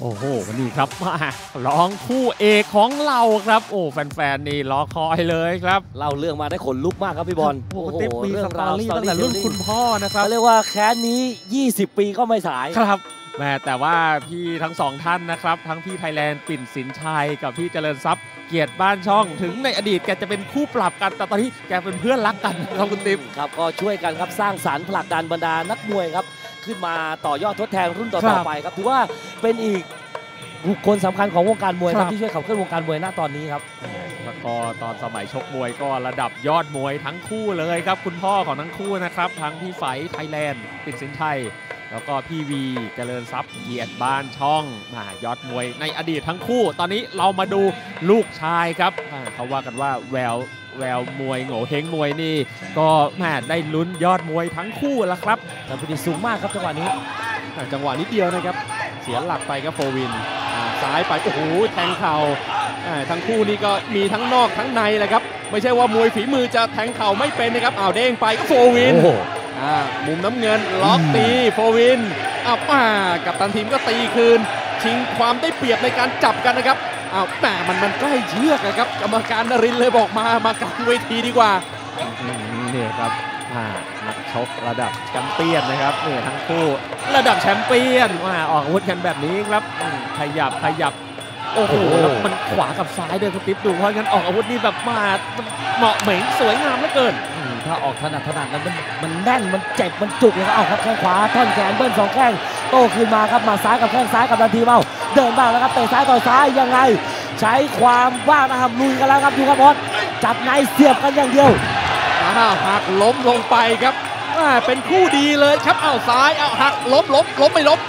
โอ้โหนี่ครับมาร้องคู่เอกของเราครับโอ้แฟนๆนี่รอคอยเลยครับเล่าเรื่องมาได้ขนลุกมากครับพี่บอลโอ้โหติ๊บมีสตอรี่ตั้งแต่รุ่นคุณพ่อนะครับเขาเรียกว่าแค้นนี้20 ปีก็ไม่สายครับแม่แต่ว่าพี่ทั้งสองท่านนะครับทั้งพี่ไทยแลนด์ปิ่นสินชัยกับพี่เจริญทรัพย์เกียรติบ้านช่องถึงในอดีตแกจะเป็นคู่ปรับกันแต่ตอนนี้แกเป็นเพื่อนรักกันครับคุณติ๊บครับก็ช่วยกันครับสร้างสรรค์ผลักดันบรรดานักมวยครับขึ้นมาต่อยอดทดแทนรุ่นต่อๆไปครับถือว่าเป็นอีกบุคคลสำคัญของวงการมวยครับที่ช่วยขับเคลื่อนวงการมวยณตอนนี้ครับแล้วก็ตอนสมัยชกมวยก็ระดับยอดมวยทั้งคู่เลยครับคุณพ่อของทั้งคู่นะครับทั้งพี่ไฝไทยแลนด์ปิ่นสินชัยแล้วก็พี่วีเจริญทรัพย์เกียรติบ้านช่องยอดมวยในอดีตทั้งคู่ตอนนี้เรามาดูลูกชายครับเขาว่ากันว่าแววมวยโง่เฮงมวยนี่ก็ได้ลุ้นยอดมวยทั้งคู่แล้วครับแต่พิธีสูงมากครับจังหวะนี้จังหวะนิดเดียวนะครับเสียหลักไปครับโฟวินซ้ายไปโอ้โหแทงเข่าทั้งคู่นี่ก็มีทั้งนอกทั้งในแหละครับไม่ใช่ว่ามวยฝีมือจะแทงเข่าไม่เป็นนะครับเด้งไปก็โฟวินมุมน้ำเงินล็อกตีโฟวินกับตันทีมก็ตีคืนชิงความได้เปรียบในการจับกันนะครับมันใกล้เชือกนะครับกรรมการนรินทร์เลยบอกมากลางเวทีดีกว่านี่ครับนักชกระดับแชมเปี้ยนนะครับนี่ทั้งคู่ระดับแชมเปี้ยนออกอาวุธกันแบบนี้ครับขยับโอ้โหแล้วมันขวากับซ้ายด้วยคุณติ๊บดูเพราะงั้นออกอาวุธนี่แบบเหมาะเหม่งสวยงามเหลือเกินถ้าออกถนัดแล้วมันแน่นมันเจ็บมันจุกเลยครับแข้งขวาท่อนแขนเบิ้ล2แข้งโต้คืนมาครับมาซ้ายกับแข้งซ้ายกับทันทีเดินบ้างแล้วครับเตะซ้ายต่อซ้ายยังไงใช้ความว่างนะครับลุยกันแล้วครับดูครับบอสจับในเสียบกันอย่างเดียวหักล้มลงไปครับเป็นคู่ดีเลยครับซ้ายหักล้มไม่ล้ม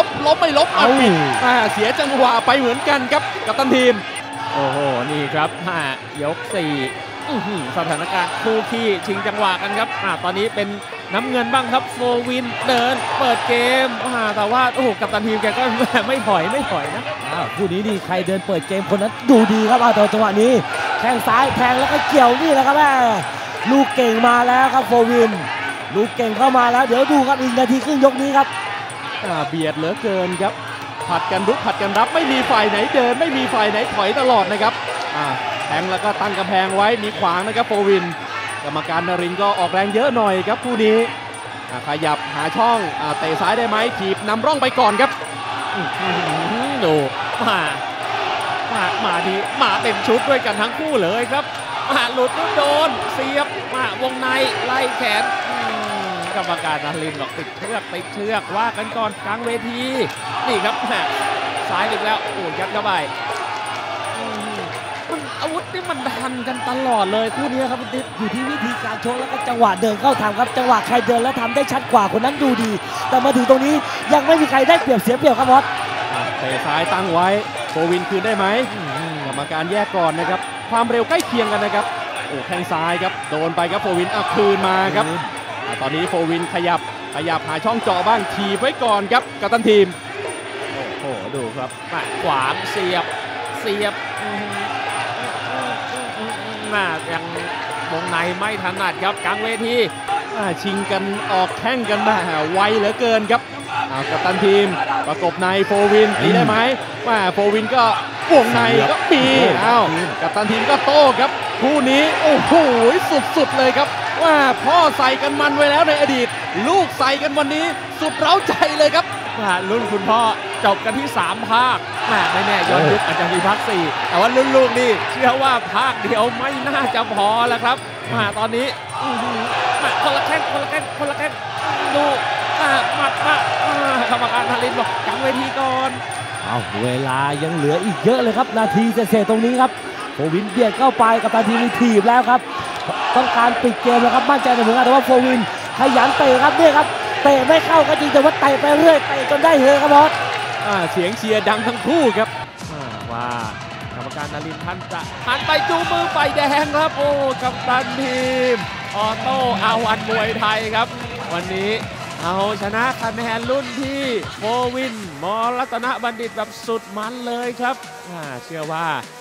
เสียจังหวะไปเหมือนกันครับกับตันทีมโอ้โหนี่ครับยก4สถานการณ์คู่ขี้ชิงจังหวะกันครับตอนนี้เป็นน้ำเงินบ้างครับโฟวินเดินเปิดเกมแต่ว่าโอ้โหกัปตันทีมแกก็ไม่ถอยนะคู่นี้นี่ใครเดินเปิดเกมคนนั้นดูดีครับต่อจังหวะนี้แข้งซ้ายแทงแล้วก็เกี่ยวนี่แหละครับลูกเก่งมาแล้วครับโฟวินลูกเก่งเข้ามาแล้วเดี๋ยวดูครับอีกนาทีครึ่งยกนี้ครับเบียดเหลือเกินครับผัดกันรุกผัดกันรับไม่มีฝ่ายไหนเดินไม่มีฝ่ายไหนถอยตลอดนะครับแทงแล้วก็ตั้งกำแพงไว้มีขวางนะครับโฟวินกรรมการนรินทร์ก็ออกแรงเยอะหน่อยครับคู่นี้ขยับหาช่องเตะซ้ายได้ไหมถีบนำร่องไปก่อนครับดูมาดีมาเต็มชุดด้วยกันทั้งคู่เลยครับหลุดโดนเสียบวงในไล่แขนกรรมการนรินทร์บอกติดเชือกว่ากันก่อนกลางเวทีนี่ครับซ้ายอีกแล้วโอ้ยัดเข้าไปอาวุธนี่มันดันกันตลอดเลยคู่นี้ครับติ๊บอยู่ที่วิธีการชกแล้วก็จังหวะเดินเข้าทำครับจังหวะใครเดินแล้วทำได้ชัดกว่าคนนั้นดูดีแต่มาถึงตรงนี้ยังไม่มีใครได้เปรียบเสียเปรียบครับบอสเตะซ้ายตั้งไว้โฟวินคืนได้ไหมกรรมการแยกก่อนนะครับความเร็วใกล้เคียงกันนะครับโอ้แข้งซ้ายครับโดนไปครับโฟวินคืนมาครับตอนนี้โฟวินขยับหาช่องเจาะบ้างทีไว้ก่อนครับกัปตันทีมโอ้โหดูครับขวางเสียบยังวงในไม่ถนัดครับกลางเวทีชิงกันออกแข้งกันมาไวเหลือเกินครับกัปตันทีมประกบในโฟวินตีได้ไหมโฟวินก็วงในก็มีกัปตันทีมก็โต้ครับคู่นี้โอ้โหสุดเลยครับพ่อใส่กันมันไว้แล้วในอดีตลูกใส่กันวันนี้สุดเร้าใจเลยครับรุ่นคุณพ่อจบกันที่3ภาคไม่แน่ย้อนยุคอาจจะมีภาค4แต่ว่ารุ่นลูกนี่เชื่อว่าภาคเดียวไม่น่าจะพอแล้วครับตอนนี้คนละแข้งดูหมัดกรรมการนรินทร์บอกกลางเวทีก่อนเวลายังเหลืออีกเยอะเลยครับนาทีเศษตรงนี้ครับโฟวินเบียดเข้าไปกับนาทีมีถีบแล้วครับต้องการปิดเกมแล้วครับมั่นใจในผลงานแต่ว่าโฟวินขยันเตะครับเนี่ยครับเตะไม่เข้าก็จริงแต่ว่าเตะไปเรื่อยเตะจนได้เฮครับบอสเสียงเชียร์ดังทั้งคู่ครับว่ากรรมการนรินทร์ท่านจะหันไปจูมือไฟแดงครับโอ้กัปตันทีมออโต้อาวันมวยไทยครับวันนี้เอาชนะคะแนนรุ่นพี่โฟวินมรัตนบัณฑิตแบบสุดมันเลยครับเชื่อว่า